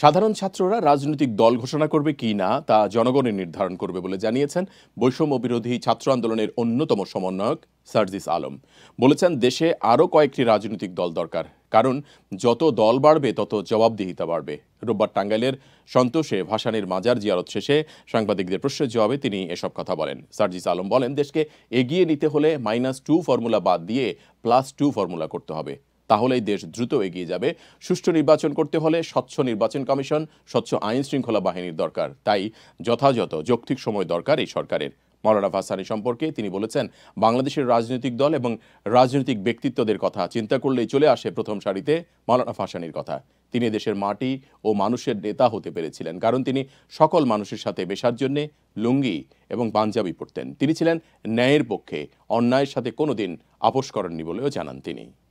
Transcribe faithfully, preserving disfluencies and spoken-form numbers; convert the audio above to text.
সাধারণ ছাত্ররা রাজনৈতিক দল ঘোষণা করবে কি না তা জনগণই নির্ধারণ করবে বলে জানিয়েছেন বৈষম্য বিরোধী ছাত্র আন্দোলনের অন্যতম সমন্বয়ক সার্জিস আলম। বলেছেন, দেশে আরও কয়েকটি রাজনৈতিক দল দরকার, কারণ যত দল বাড়বে তত জবাবদিহিতা বাড়বে। রোববার টাঙ্গাইলের সন্তোষে ভাসানীর মাজার জিয়ারত শেষে সাংবাদিকদের প্রশ্নের জবাবে তিনি এসব কথা বলেন। সার্জিস আলম বলেন, দেশকে এগিয়ে নিতে হলে মাইনাস টু ফর্মুলা বাদ দিয়ে প্লাস টু ফর্মুলা করতে হবে, তাহলেই দেশ দ্রুত এগিয়ে যাবে। সুষ্ঠু নির্বাচন করতে হলে স্বচ্ছ নির্বাচন কমিশন, স্বচ্ছ আইন শৃঙ্খলা বাহিনীর দরকার, তাই যথাযথ যৌক্তিক সময় দরকার এই সরকারের। মাওলানা ভাসানী সম্পর্কে তিনি বলেছেন, বাংলাদেশের রাজনৈতিক দল এবং রাজনৈতিক ব্যক্তিত্বদের কথা চিন্তা করলেই চলে আসে প্রথম সারিতে মাওলানা ভাসানীর কথা। তিনি দেশের মাটি ও মানুষের নেতা হতে পেরেছিলেন, কারণ তিনি সকল মানুষের সাথে মেশার জন্য লুঙ্গি এবং পাঞ্জাবি পরতেন। তিনি ছিলেন ন্যায়ের পক্ষে, অন্যায়ের সাথে কোনোদিন আপোষ করেননি বলেও জানান তিনি।